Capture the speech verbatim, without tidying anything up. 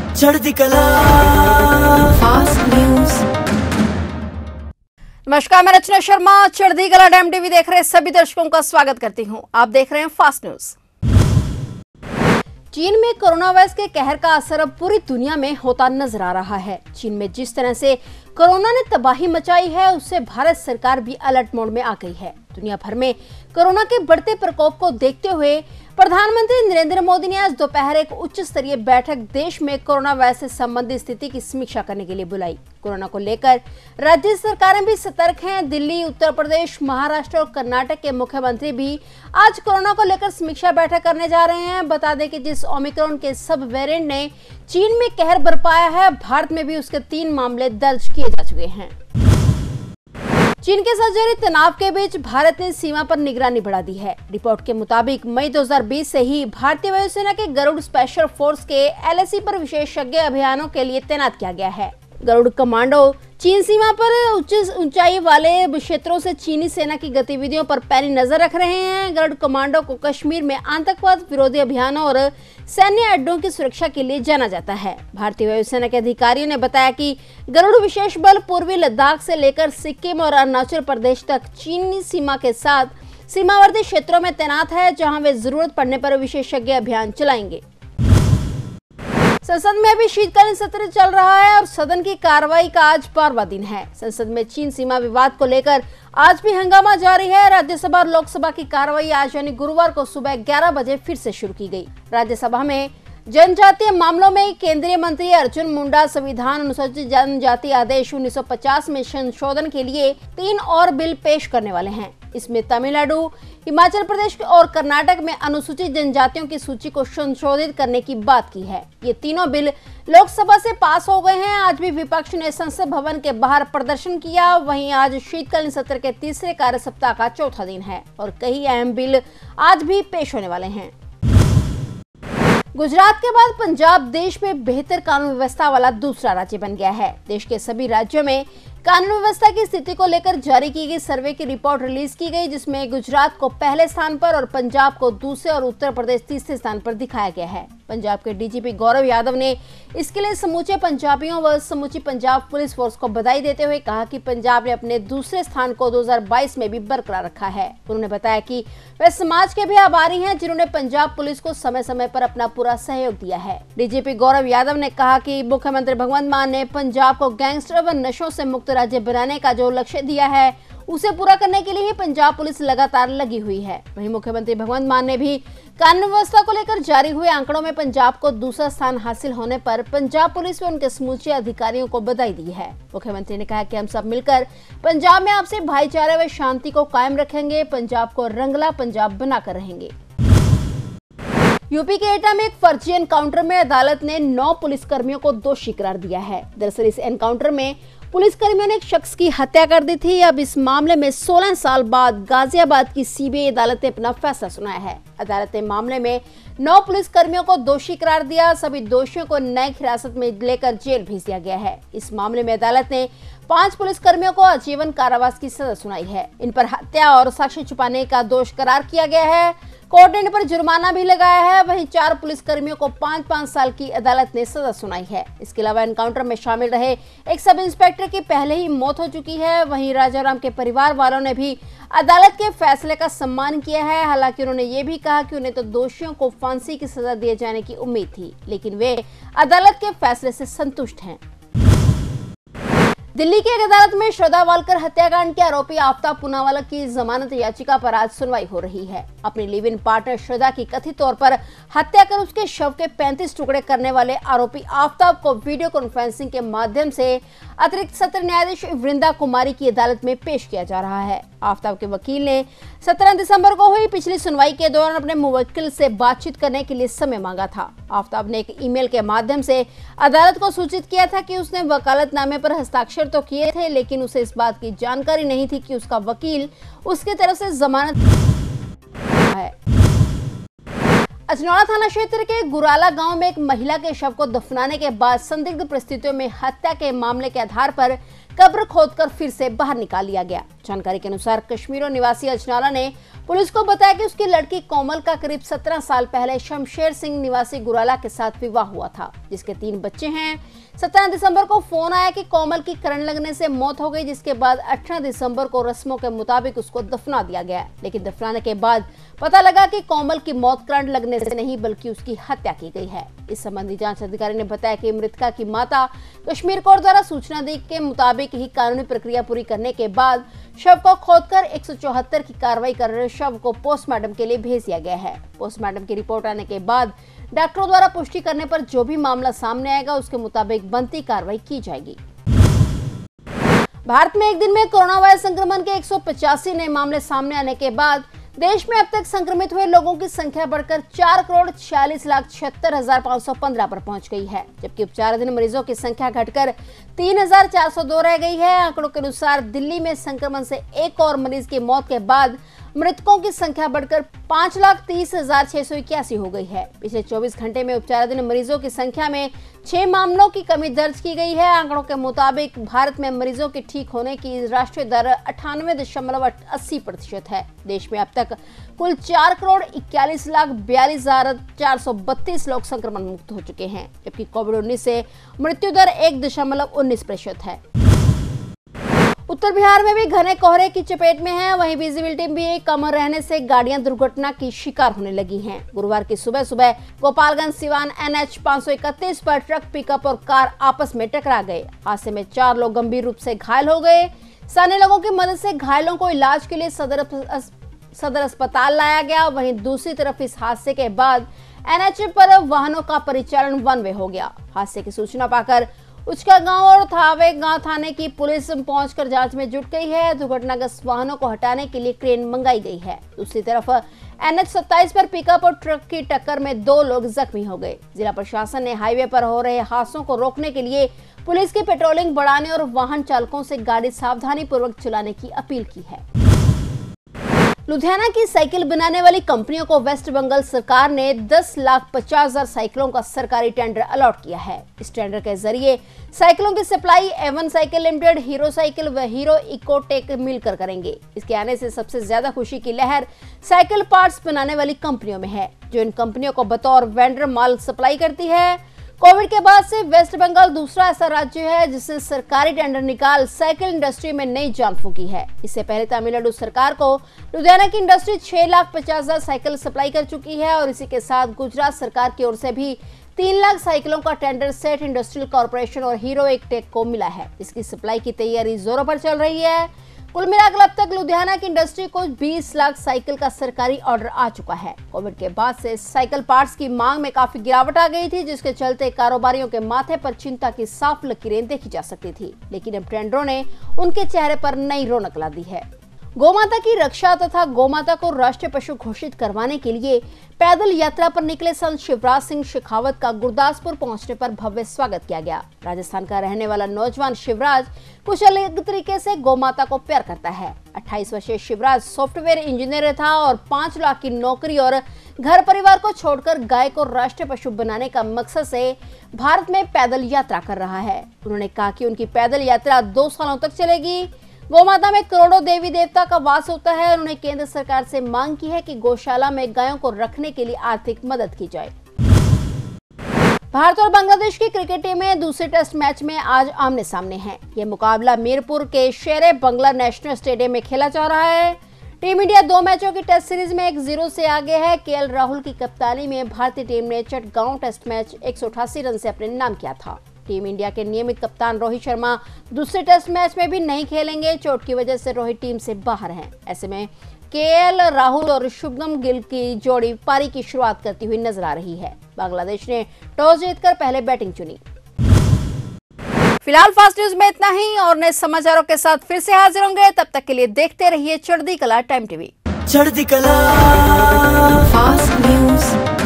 चढ़ती कला fast news. नमस्कार, मैं रचना शर्मा चढ़ती कला डैम टीवी देख रहे सभी दर्शकों का स्वागत करती हूं। आप देख रहे हैं फास्ट न्यूज। चीन में कोरोना वायरस के कहर का असर अब पूरी दुनिया में होता नजर आ रहा है। चीन में जिस तरह से कोरोना ने तबाही मचाई है, उससे भारत सरकार भी अलर्ट मोड में आ गई है। दुनिया भर में कोरोना के बढ़ते प्रकोप को देखते हुए प्रधानमंत्री नरेंद्र मोदी ने आज दोपहर एक उच्च स्तरीय बैठक देश में कोरोना वायरस से संबंधित स्थिति की समीक्षा करने के लिए बुलाई। कोरोना को लेकर राज्य सरकारें भी सतर्क हैं। दिल्ली, उत्तर प्रदेश, महाराष्ट्र और कर्नाटक के मुख्यमंत्री भी आज कोरोना को लेकर समीक्षा बैठक करने जा रहे हैं। बता दें कि जिस ओमिक्रॉन के सब वेरिएंट ने चीन में कहर बरपाया है, भारत में भी उसके तीन मामले दर्ज किए जा चुके हैं। चीन के साथ जारी तनाव के बीच भारत ने सीमा पर निगरानी बढ़ा दी है। रिपोर्ट के मुताबिक मई दो हज़ार बीस से ही भारतीय वायुसेना के गरुड़ स्पेशल फोर्स के एलएसी पर विशेषज्ञ अभियानों के लिए तैनात किया गया है। गरुड़ कमांडो चीन सीमा पर उच्च ऊंचाई वाले क्षेत्रों से चीनी सेना की गतिविधियों पर पैनी नजर रख रहे हैं। गरुड़ कमांडो को कश्मीर में आतंकवाद विरोधी अभियानों और सैन्य अड्डों की सुरक्षा के लिए जाना जाता है। भारतीय वायुसेना के अधिकारियों ने बताया कि गरुड़ विशेष बल पूर्वी लद्दाख से लेकर सिक्किम और अरुणाचल प्रदेश तक चीनी सीमा के साथ सीमावर्ती क्षेत्रों में तैनात है, जहां वे जरूरत पड़ने पर विशेषज्ञ अभियान चलाएंगे। संसद में अभी शीतकालीन सत्र चल रहा है और सदन की कार्रवाई का आज बारहवां दिन है। संसद में चीन सीमा विवाद को लेकर आज भी हंगामा जारी है। राज्यसभा और लोकसभा की कार्रवाई आज यानी गुरुवार को सुबह ग्यारह बजे फिर से शुरू की गई। राज्यसभा में जनजातीय मामलों में केंद्रीय मंत्री अर्जुन मुंडा संविधान अनुसूचित जनजाति आदेश उन्नीस सौ पचास में संशोधन के लिए तीन और बिल पेश करने वाले हैं। इसमें तमिलनाडु, हिमाचल प्रदेश और कर्नाटक में अनुसूचित जनजातियों की सूची को संशोधित करने की बात की है। ये तीनों बिल लोकसभा से पास हो गए हैं। आज भी विपक्ष ने संसद भवन के बाहर प्रदर्शन किया। वहीं आज शीतकालीन सत्र के तीसरे कार्य सप्ताह का चौथा दिन है और कई अहम बिल आज भी पेश होने वाले हैं। गुजरात के बाद पंजाब देश में बेहतर कानून व्यवस्था वाला दूसरा राज्य बन गया है। देश के सभी राज्यों में कानून व्यवस्था की स्थिति को लेकर जारी की गई सर्वे की रिपोर्ट रिलीज की गई, जिसमें गुजरात को पहले स्थान पर और पंजाब को दूसरे और उत्तर प्रदेश तीसरे स्थान पर दिखाया गया है। पंजाब के डीजीपी गौरव यादव ने इसके लिए समूचे पंजाबियों व समूची पंजाब पुलिस फोर्स को बधाई देते हुए कहा कि पंजाब ने अपने दूसरे स्थान को दो हज़ार बाईस में भी बरकरार रखा है। उन्होंने बताया कि वे समाज के भी आभारी हैं, जिन्होंने पंजाब पुलिस को समय समय पर अपना पूरा सहयोग दिया है। डीजीपी गौरव यादव ने कहा कि मुख्यमंत्री भगवंत मान ने पंजाब को गैंगस्टर व नशों से मुक्त राज्य बनाने का जो लक्ष्य दिया है, उसे पूरा करने के लिए ही पंजाब पुलिस लगातार लगी हुई है। वहीं मुख्यमंत्री भगवंत मान ने भी कानून व्यवस्था को लेकर जारी हुए आंकड़ों में पंजाब को दूसरा स्थान हासिल होने पर पंजाब पुलिस व उनके समूचे अधिकारियों को बधाई दी है। मुख्यमंत्री ने कहा कि हम सब मिलकर पंजाब में आपसी भाईचारे व शांति को कायम रखेंगे, पंजाब को रंगला पंजाब बनाकर रहेंगे। यूपी के एटा में एक फर्जी एनकाउंटर में अदालत ने नौ पुलिसकर्मियों को दोषी करार दिया है। दरअसल इस एनकाउंटर में पुलिसकर्मियों ने एक शख्स की हत्या कर दी थी। अब इस मामले में सोलह साल बाद गाजियाबाद की सीबीआई अदालत ने अपना फैसला सुनाया है। अदालत ने मामले में नौ पुलिसकर्मियों को दोषी करार दिया। सभी दोषियों को न्यायिक हिरासत में लेकर जेल भेज दिया गया है। इस मामले में अदालत ने पांच पुलिसकर्मियों को आजीवन कारावास की सजा सुनाई है। इन पर हत्या और साक्ष्य छुपाने का दोष करार किया गया है। कोर्ट ने इन पर जुर्माना भी लगाया है। वहीं चार पुलिसकर्मियों को पाँच पाँच साल की अदालत ने सजा सुनाई है। इसके अलावा एनकाउंटर में शामिल रहे एक सब इंस्पेक्टर की पहले ही मौत हो चुकी है। वहीं राजाराम के परिवार वालों ने भी अदालत के फैसले का सम्मान किया है। हालांकि उन्होंने ये भी कहा कि उन्हें तो दोषियों को फांसी की सजा दिए जाने की उम्मीद थी, लेकिन वे अदालत के फैसले से संतुष्ट हैं। दिल्ली की एक अदालत में श्रद्धा वालकर हत्याकांड के आरोपी आफ्ताब पूनावाला की जमानत याचिका पर आज सुनवाई हो रही है। अपनी लिव इन पार्टनर श्रद्धा की कथित तौर पर हत्या कर उसके शव के पैंतीस टुकड़े करने वाले आरोपी आफ्ताब को वीडियो कॉन्फ्रेंसिंग के माध्यम से अतिरिक्त सत्र न्यायाधीश वृंदा कुमारी की अदालत में पेश किया जा रहा है। आफ्ताब के वकील ने सत्रह दिसंबर को हुई पिछली सुनवाई के दौरान अपने मुवक्किल से बातचीत करने के लिए समय मांगा था। आफ्ताब ने एक ईमेल के माध्यम से अदालत को सूचित किया था कि उसने वकालतनामे पर हस्ताक्षर तो किए थे, लेकिन उसे इस बात की जानकारी नहीं थी कि उसका वकील उसकी तरफ से जमानत है। अजनौरा थाना क्षेत्र के गुराला गांव में एक महिला के शव को दफनाने के बाद संदिग्ध परिस्थितियों में हत्या के मामले के आधार पर कब्र खोदकर फिर से बाहर निकाल लिया गया। जानकारी के अनुसार कश्मीर निवासी अजनौरा ने पुलिस को बताया कि उसकी लड़की कोमल का करीब सत्रह साल पहले शमशेर सिंह निवासी गुराला के साथ विवाह हुआ था, जिसके तीन बच्चे हैं। सत्रह दिसंबर को फोन आया कि कोमल की करंट लगने से मौत हो गई, जिसके बाद अठारह दिसंबर को रस्मों के मुताबिक उसको दफना दिया गया। लेकिन दफनाने के बाद पता लगा कि कोमल की मौत करंट लगने से नहीं बल्कि उसकी हत्या की गई है। इस संबंधी जांच अधिकारी ने बताया कि मृतका की माता कश्मीर कोर्ट द्वारा सूचना दी के मुताबिक ही कानूनी प्रक्रिया पूरी करने के बाद शव को खोदकर एक सौ चौहत्तर की कार्रवाई कर रहे शव को पोस्टमार्टम के लिए भेज दिया गया है। पोस्टमार्टम की रिपोर्ट आने के बाद डॉक्टरों द्वारा पुष्टि करने पर जो भी मामला सामने आएगा उसके मुताबिक बनती कार्रवाई की जाएगी। भारत में एक दिन में कोरोना वायरस संक्रमण के एक सौ पचासी नए मामले सामने आने के बाद देश में अब तक संक्रमित हुए लोगों की संख्या बढ़कर चार करोड़ छियालीस लाख छिहत्तर हजार पाँच सौ पंद्रह पर पहुंच गई है, जबकि उपचाराधीन मरीजों की संख्या घटकर तीन हजार चार सौ दो रह गई है। आंकड़ों के अनुसार दिल्ली में संक्रमण से एक और मरीज की मौत के बाद मृतकों की संख्या बढ़कर पाँच लाख तीस हजार छह सौ इक्यासी हो गई है। पिछले चौबीस घंटे में उपचाराधीन मरीजों की संख्या में छह मामलों की कमी दर्ज की गई है। आंकड़ों के मुताबिक भारत में मरीजों के ठीक होने की राष्ट्रीय दर अट्ठानवे दशमलव अस्सी प्रतिशत है। देश में अब तक कुल चार करोड़ इक्यालीस लाख बयालीस हजार चार सौ बत्तीस लोग संक्रमण मुक्त हो चुके हैं, जबकि कोविड उन्नीस से मृत्यु दर एक दशमलव उन्नीस प्रतिशत है। उत्तर बिहार में भी घने कोहरे की चपेट में है। वहीं विजिबिलिटी भी कम रहने से गाड़ियां दुर्घटना की शिकार होने लगी हैं। गुरुवार की सुबह सुबह गोपालगंज सिवान एन एच पाँच सौ इकतीस पर ट्रक, पिकअप और कार आपस में टकरा गए। हादसे में चार लोग गंभीर रूप से घायल हो गए। स्थानीय लोगों की मदद से घायलों को इलाज के लिए सदर सदर अस्पताल लाया गया। वहीं दूसरी तरफ इस हादसे के बाद एन एच पर वाहनों का परिचालन वन वे हो गया। हादसे की सूचना पाकर उचका गांव और थावे गांव थाने की पुलिस पहुंचकर जांच में जुट गई है। दुर्घटनाग्रस्त वाहनों को हटाने के लिए क्रेन मंगाई गई है। दूसरी तरफ एन एच सत्ताईस पर पिकअप और ट्रक की टक्कर में दो लोग जख्मी हो गए। जिला प्रशासन ने हाईवे पर हो रहे हादसों को रोकने के लिए पुलिस की पेट्रोलिंग बढ़ाने और वाहन चालकों से गाड़ी सावधानी पूर्वक चलाने की अपील की है। लुधियाना की साइकिल बनाने वाली कंपनियों को वेस्ट बंगाल सरकार ने दस लाख पचास हजार साइकिलों का सरकारी टेंडर अलॉट किया है। इस टेंडर के जरिए साइकिलों की supply Avon cycle limited, Hero cycle व हीरो इकोटेक मिलकर करेंगे। इसके आने से सबसे ज्यादा खुशी की लहर साइकिल पार्ट्स बनाने वाली कंपनियों में है, जो इन कंपनियों को बतौर वेंडर माल सप्लाई करती है। कोविड के बाद से वेस्ट बंगाल दूसरा ऐसा राज्य है जिसने सरकारी टेंडर निकाल साइकिल इंडस्ट्री में नई जान फूंकी है। इससे पहले तमिलनाडु सरकार को लुधियाना की इंडस्ट्री छह लाख पचास हजार साइकिल सप्लाई कर चुकी है और इसी के साथ गुजरात सरकार की ओर से भी तीन लाख साइकिलों का टेंडर सेठ इंडस्ट्रियल कॉर्पोरेशन और हीरो इकोटेक को मिला है। इसकी सप्लाई की तैयारी जोरों पर चल रही है। कुल मिलाकर अब तक लुधियाना की इंडस्ट्री को बीस लाख साइकिल का सरकारी ऑर्डर आ चुका है। कोविड के बाद से साइकिल पार्ट्स की मांग में काफी गिरावट आ गई थी, जिसके चलते कारोबारियों के माथे पर चिंता की साफ लकीरें देखी जा सकती थी। लेकिन अब टेंडरों ने उनके चेहरे पर नई रौनक ला दी है। गोमाता की रक्षा तथा गोमाता को राष्ट्रीय पशु घोषित करवाने के लिए पैदल यात्रा पर निकले संत शिवराज सिंह शेखावत का गुरदासपुर पहुंचने पर भव्य स्वागत किया गया। राजस्थान का रहने वाला नौजवान शिवराज कुछ अलग तरीके से गोमाता को प्यार करता है। अट्ठाईस वर्षीय शिवराज सॉफ्टवेयर इंजीनियर था और पांच लाख की नौकरी और घर परिवार को छोड़कर गाय को राष्ट्रीय पशु बनाने का मकसद से भारत में पैदल यात्रा कर रहा है। उन्होंने कहा कि उनकी पैदल यात्रा दो सालों तक चलेगी। गोमाता में करोड़ों देवी देवता का वास होता है। उन्होंने केंद्र सरकार से मांग की है कि गौशाला में गायों को रखने के लिए आर्थिक मदद की जाए। भारत और बांग्लादेश की क्रिकेट टीमें दूसरे टेस्ट मैच में आज आमने सामने हैं। यह मुकाबला मीरपुर के शेरे बंगला नेशनल स्टेडियम में खेला जा रहा है। टीम इंडिया दो मैचों की टेस्ट सीरीज में एक जीरो से आगे है। के एल राहुल की कप्तानी में भारतीय टीम ने चटगांव टेस्ट मैच एक सौ अठासी रन से अपने नाम किया था। टीम इंडिया के नियमित कप्तान रोहित शर्मा दूसरे टेस्ट मैच में भी नहीं खेलेंगे। चोट की वजह से रोहित टीम से बाहर हैं। ऐसे में के एल राहुल और शुभमन गिल की जोड़ी पारी की शुरुआत करती हुई नजर आ रही है। बांग्लादेश ने टॉस जीतकर पहले बैटिंग चुनी। फिलहाल फास्ट न्यूज में इतना ही और नए समाचारों के साथ फिर से हाजिर होंगे। तब तक के लिए देखते रहिए चढ़ती कला टाइम टीवी। चढ़ती कला फास्ट न्यूज।